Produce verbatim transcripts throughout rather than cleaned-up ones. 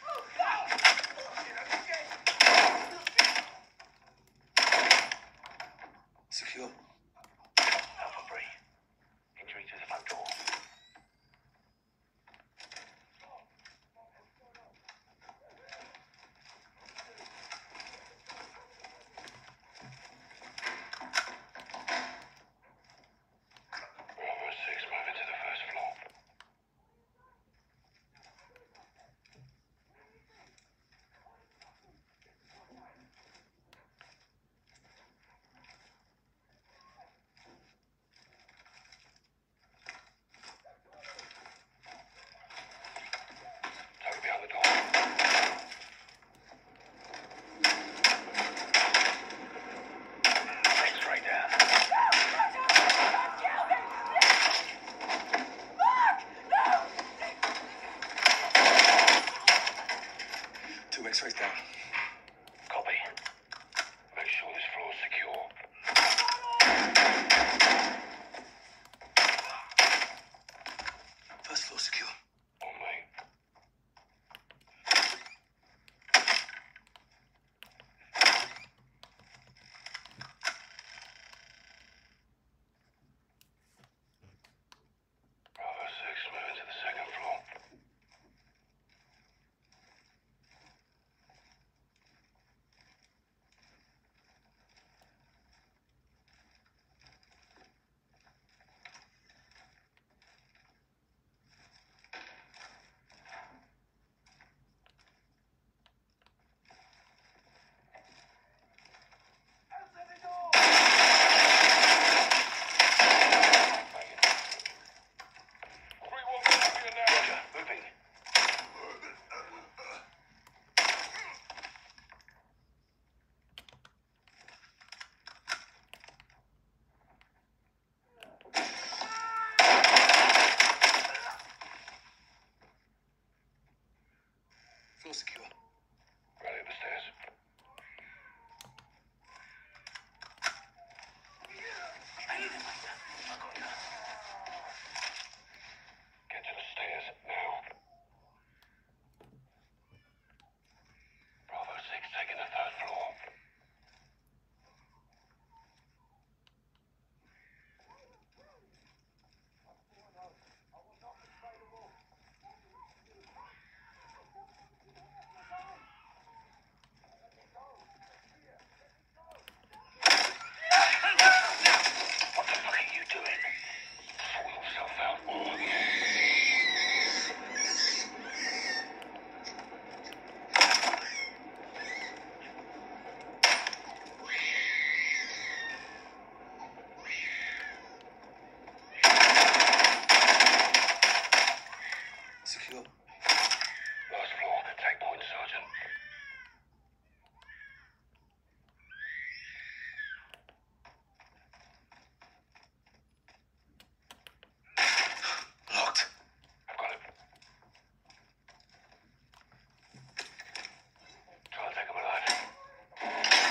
Secure. Alpha three. Injury to the front door. Bravo six, moving to the first floor. Toby on the door. X-ray down. Two X-rays down. Copy. Make sure this floor's secure. First floor secure. On me. Bravo six, moving to the second floor. Roger, moving. Floor secure. Right up the stairs. Get to the stairs now. Bravo six taking the third floor. What the fuck are you doing? Sort yourself out. Secure. Last floor. Take point, Sergeant. Locked. I've got it. Try and take him alive.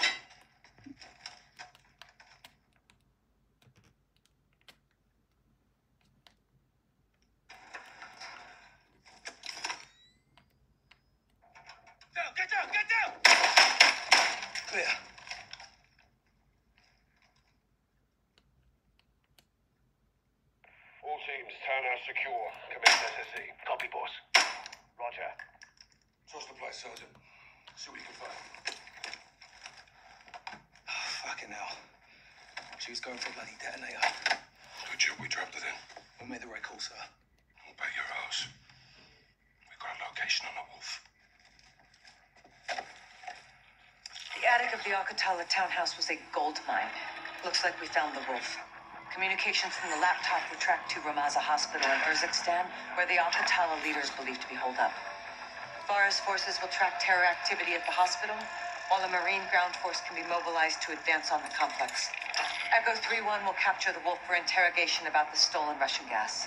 Down, get down, get down! Clear. All teams, townhouse secure. Commence S S E. Copy, boss. Roger. Trust the place, Sergeant. See what you can find. Oh, fucking hell. She was going for a bloody detonator. Good job we dropped it in. We made the right call, sir. I'll bet your ass. We got a location on the wolf. The attic of the Al-Qatala townhouse was a gold mine. Looks like we found the wolf. Communications from the laptop were tracked to Ramaza Hospital in Urzikstan, where the Al-Qatala leader is believed to be holed up. Farah's forces will track terror activity at the hospital, while a Marine ground force can be mobilized to advance on the complex. Echo three one will capture the wolf for interrogation about the stolen Russian gas.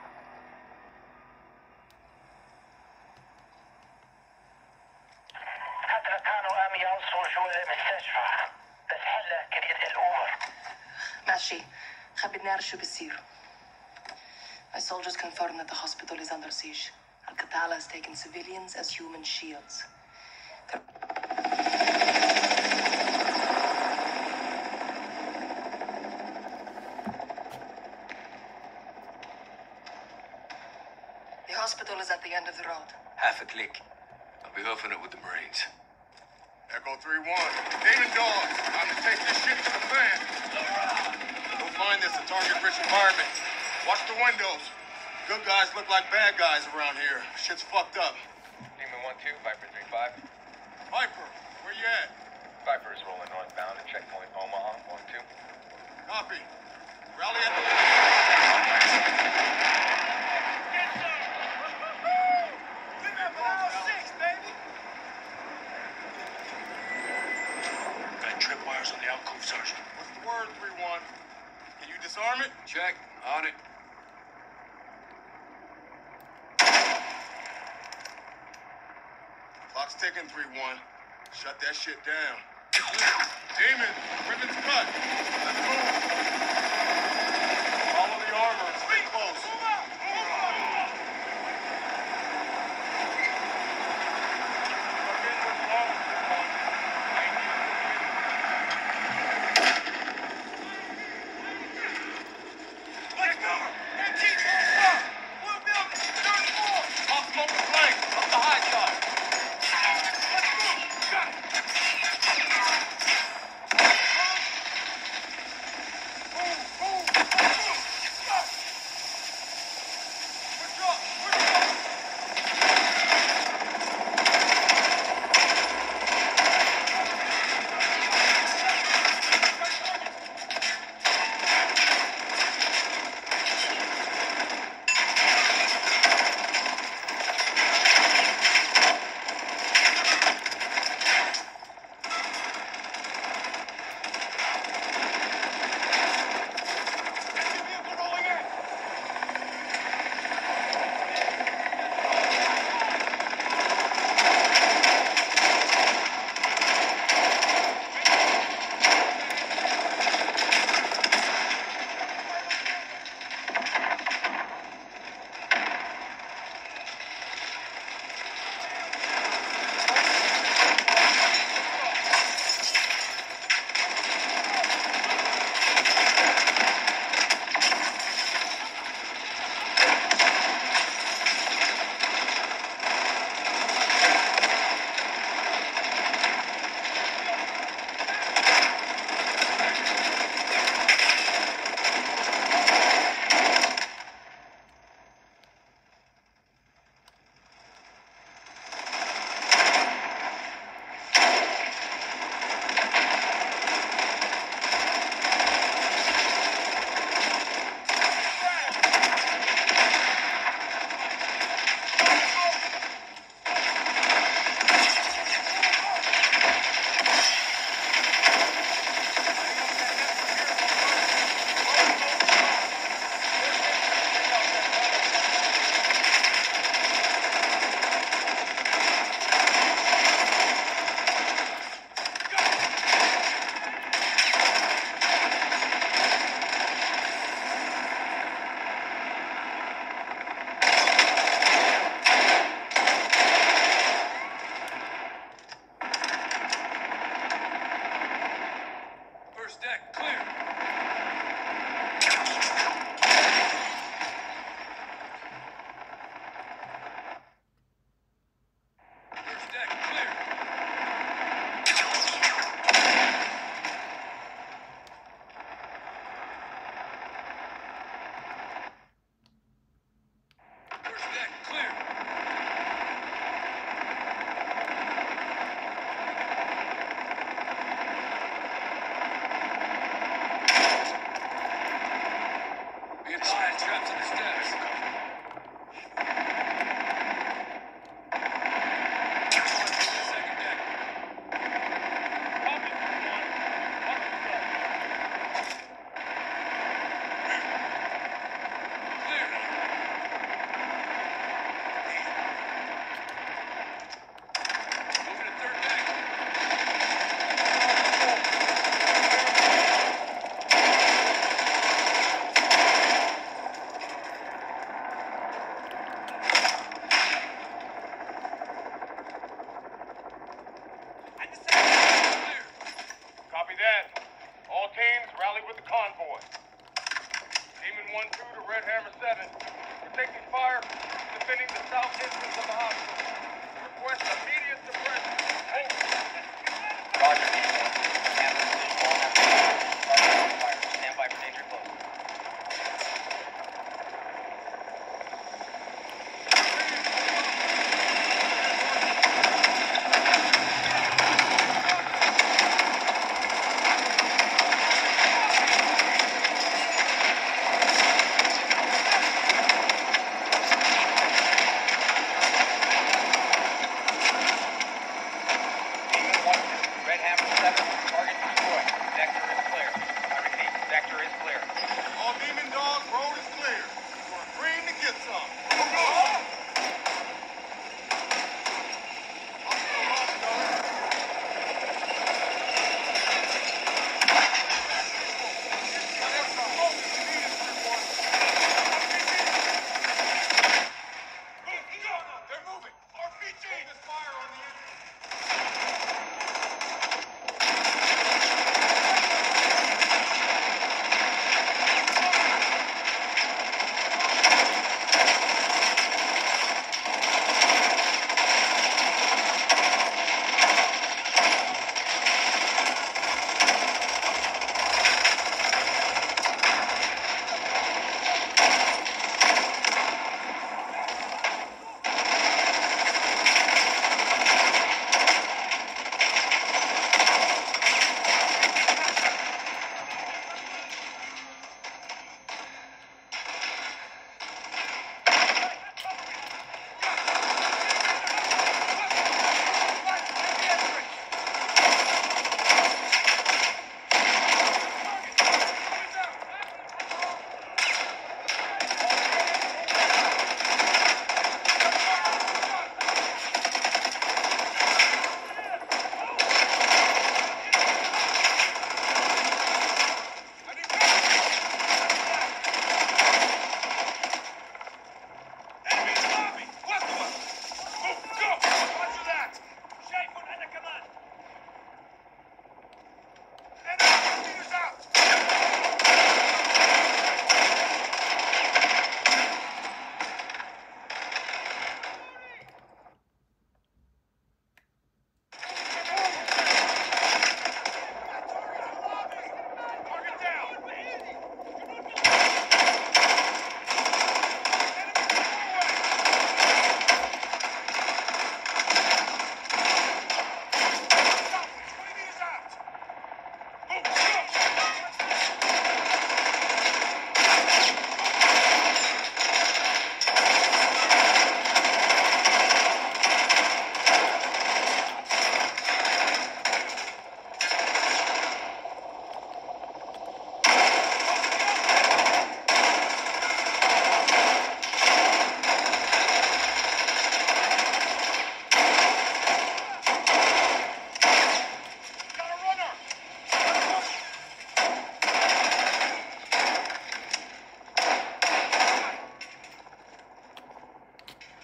حتى كانوا عم يوصلوا جوا المستشفى بس هلا كريت الأوفر. ماشي. خبرني شو بيصير. My soldiers confirm that the hospital is under siege. Al-Qatala Al-Qatala has taken civilians as human shields. The hospital is at the end of the road. Half a click. I'll be hoofing it with the Marines. Echo three one. Demon dogs. Time to take this shit to the fan. You'll find this a target-rich environment. Watch the windows. Good guys look like bad guys around here. Shit's fucked up. Demon one two, Viper three five. Viper, where you at? Viper is rolling northbound at checkpoint Omaha one two. Copy. Rally at the... Got tripwires on the alcove, Sergeant. What's the word, three one? Can you disarm it? Check. On it. Clock's ticking, three one. Shut that shit down. Demon, ribbon's cut. Let's move. Follow the armor. Stay close.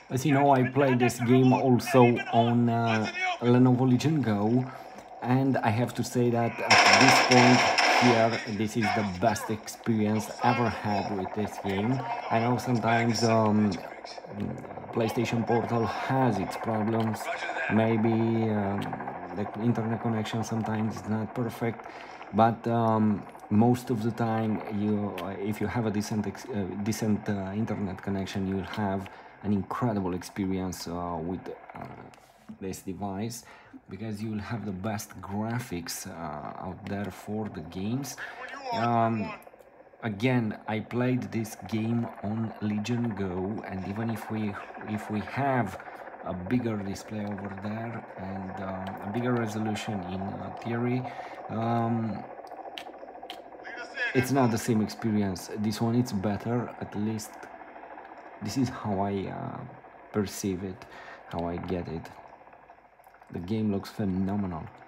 As you know, I played this game also on uh, Lenovo Legion Go, and I have to say that at this point here, this is the best experience ever had with this game. I know sometimes um, PlayStation Portal has its problems, maybe um, the internet connection sometimes is not perfect, but um, most of the time, you, if you have a decent, ex uh, decent uh, internet connection, you'll have an incredible experience uh, with uh, this device, because you'll have the best graphics uh, out there for the games. Um, again, I played this game on Legion Go, and even if we if we have a bigger display over there and um, a bigger resolution in uh, theory, um, it's not the same experience. This one it's better, at least. This is how I uh, perceive it, how I get it. The game looks phenomenal.